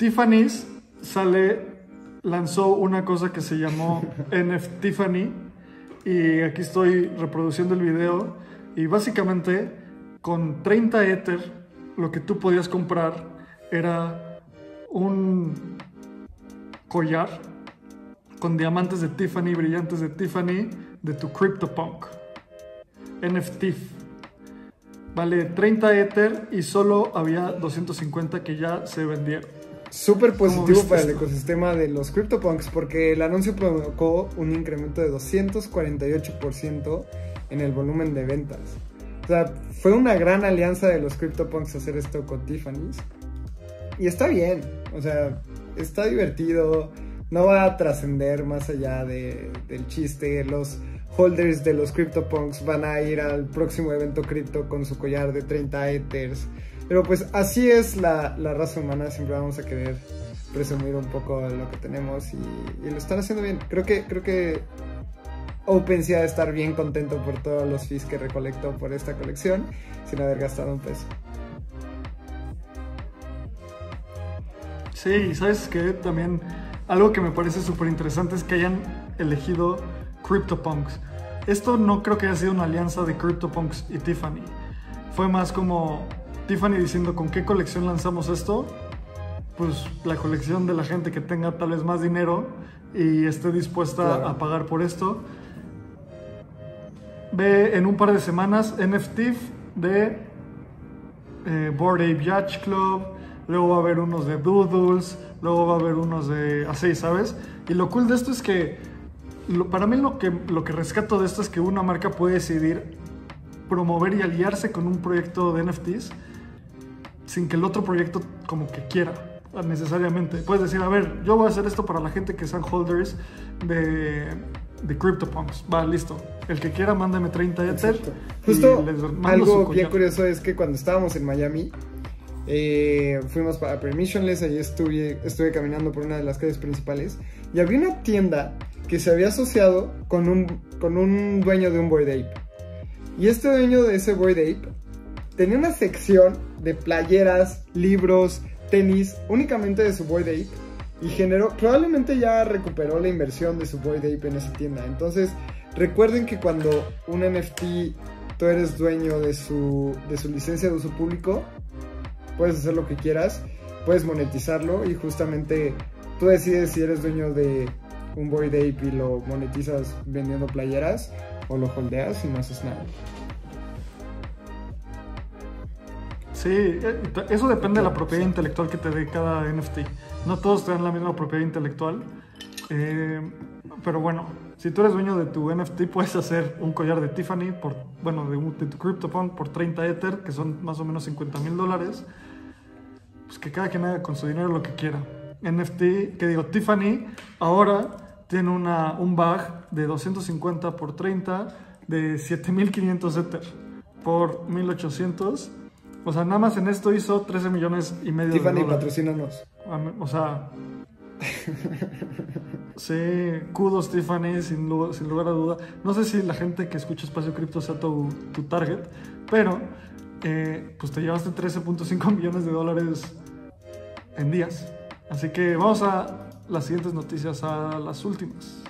Tiffany's lanzó una cosa que se llamó NFT Tiffany, y aquí estoy reproduciendo el video, y básicamente con 30 Ether lo que tú podías comprar era un collar con diamantes de Tiffany, brillantes de Tiffany, de tu CryptoPunk NFT. Vale 30 Ether y solo había 250 que ya se vendieron. Súper positivo para el ecosistema de los CryptoPunks, porque el anuncio provocó un incremento de 248% en el volumen de ventas. O sea, fue una gran alianza de los CryptoPunks hacer esto con Tiffany's. Y está bien, o sea, está divertido, no va a trascender más allá del chiste. Los holders de los CryptoPunks van a ir al próximo evento cripto con su collar de 30 Ethers. Pero pues así es la raza humana, siempre vamos a querer presumir un poco de lo que tenemos y lo están haciendo bien. Creo que OpenSea debe estar bien contento por todos los fees que recolectó por esta colección sin haber gastado un peso. Sí, ¿sabes qué? También algo que me parece súper interesante es que hayan elegido CryptoPunks. Esto no creo que haya sido una alianza de CryptoPunks y Tiffany. Fue más como Tiffany diciendo con qué colección lanzamos esto. Pues la colección de la gente que tenga tal vez más dinero y esté dispuesta a pagar por esto. Ve en un par de semanas NFT de Bored Ape Yacht Club. Luego va a haber unos de Doodles. Luego va a haber unos de así, ¿sabes? Y lo cool de esto es que para mí lo que rescato de esto es que una marca puede decidir promover y aliarse con un proyecto de NFTs sin que el otro proyecto como que quiera necesariamente. Puedes decir, a ver, yo voy a hacer esto para la gente que sean holders de CryptoPunks. Va, listo. El que quiera, mándame 30 Ether. Justo algo bien curioso es que cuando estábamos en Miami, fuimos para Permissionless, ahí estuve caminando por una de las calles principales y había una tienda que se había asociado con un dueño de un Bored Ape. Y este dueño de ese Bored Ape tenía una sección de playeras, libros, tenis, únicamente de su Bored Ape, y probablemente ya recuperó la inversión de su Bored Ape en esa tienda. Entonces, recuerden que cuando un NFT, tú eres dueño de su licencia de uso público, puedes hacer lo que quieras, puedes monetizarlo, y justamente tú decides si eres dueño de un Bored Ape y lo monetizas vendiendo playeras, o lo holdeas y no haces nada. Sí, eso depende de la propiedad intelectual que te dé cada NFT. No todos te dan la misma propiedad intelectual. Pero bueno, si tú eres dueño de tu NFT, puedes hacer un collar de Tiffany, de tu CryptoPunk por 30 Ether, que son más o menos $50,000. Pues que cada quien haga con su dinero lo que quiera. Tiffany ahora tiene un bag de 250 por 30 de 7,500 Ether por 1,800. O sea, nada más en esto hizo 13,5 millones de dólares. Tiffany, patrocínanos. O sea, sí, kudos Tiffany, sin lugar a duda. No sé si la gente que escucha Espacio Cripto sea tu target, pero pues te llevaste 13,5 millones de dólares en días. Así que vamos a las siguientes noticias, a las últimas.